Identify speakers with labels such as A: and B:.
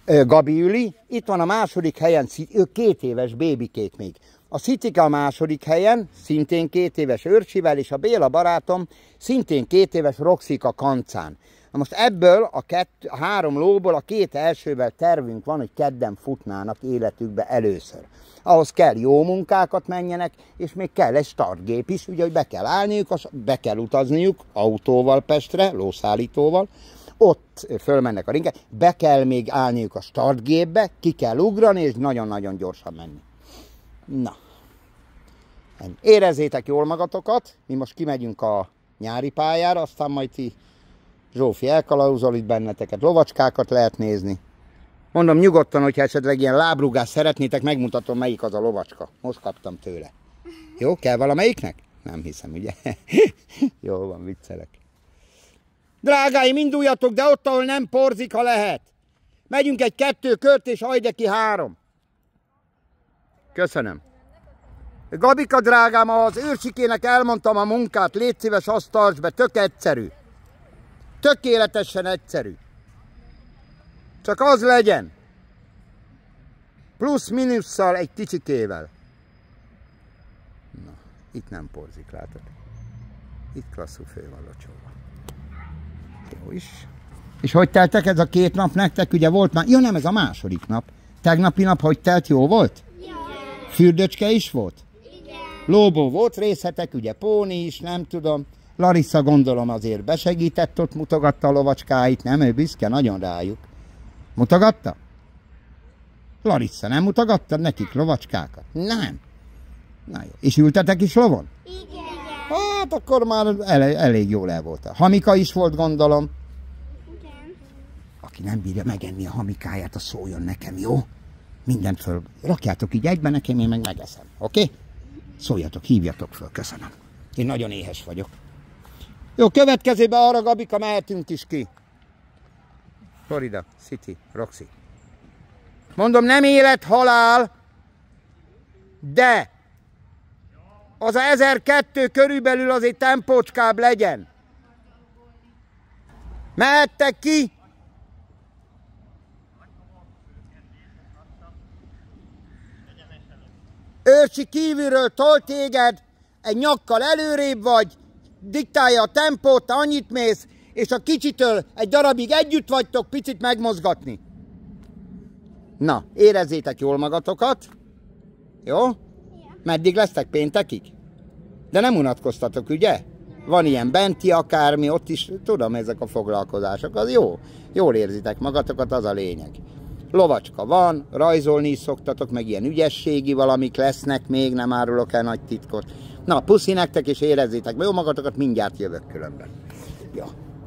A: Gabi üli, itt van a második helyen, ők 2 éves bébikék még. A Szitika a második helyen, szintén 2 éves Őrsivel, és a Béla barátom szintén 2 éves Roxika kancán. Na most ebből a 3 lóból a 2 elsővel tervünk van, hogy kedden futnának életükbe először. Ahhoz kell jó munkákat menjenek, és még kell egy startgép is, ugye, hogy be kell állniuk, be kell utazniuk autóval Pestre, lószállítóval, ott fölmennek a ringet, be kell még állniuk a startgépbe, ki kell ugrani, és nagyon-nagyon gyorsan menni. Na, érezzétek jól magatokat, mi most kimegyünk a nyári pályára, aztán majd ti, Zsófi, elkalauzol itt benneteket, lovacskákat lehet nézni. Mondom nyugodtan, hogyha esetleg ilyen lábrugást szeretnétek, megmutatom, melyik az a lovacska. Most kaptam tőle. Jó, kell valamelyiknek? Nem hiszem, ugye? Jó van, viccelek. Drágáim, induljatok, de ott, ahol nem porzik, ha lehet. Megyünk egy 2 kört, és Ajdeki 3. Köszönöm. Gabika drágám, az Őrsikének elmondtam a munkát, légy szíves, azt tarts be, tök egyszerű. Tökéletesen egyszerű. Csak az legyen. Plusz-minusszal egy kicsikével. Na, itt nem porzik, látod? Itt klasszul fő van locsolva. Jó is. És hogy teltek ez a 2 nap nektek? Ugye volt már... Ja nem, ez a második nap. Tegnapi nap hogy telt? Jó volt? Ja. Fürdőcske is volt? Igen. Lóbó volt részletek, ugye póni is, nem tudom. Larissa gondolom azért besegített, ott mutogatta a lovacskáit, nem? Ő büszke nagyon rájuk. Mutogatta? Larissa, nem mutogattad nekik lovacskákat? Nem. Na jó. És ültetek is lovon? Igen. Hát akkor már elég jól el voltál. Hamika is volt, gondolom. Igen. Aki nem bírja megenni a hamikáját, az szóljon nekem, jó? Mindent föl. Rakjátok így egyben nekem, én meg megeszem. Oké? Okay? Szóljatok, hívjatok föl. Köszönöm. Én nagyon éhes vagyok. Jó, következőben arra, Gabika, mehetünk is ki. Florida City, Roxy. Mondom, nem élet-halál, de az a 1002 körülbelül azért tempócskább legyen. Mehettek ki? Őrsi kívülről tol téged, egy nyakkal előrébb vagy, diktálja a tempót, te annyit mész, és a kicsitől egy darabig együtt vagytok, picit megmozgatni. Na, érezzétek jól magatokat. Jó? Meddig lesztek, péntekig? De nem unatkoztatok, ugye? Van ilyen benti akármi, ott is, tudom, ezek a foglalkozások, az jó. Jól érzitek magatokat, az a lényeg. Lovacska van, rajzolni is szoktatok, meg ilyen ügyességi valamik lesznek még, nem árulok el nagy titkot. Na, puszi nektek, és érezzétek jó magatokat, mindjárt jövök különben. Ja.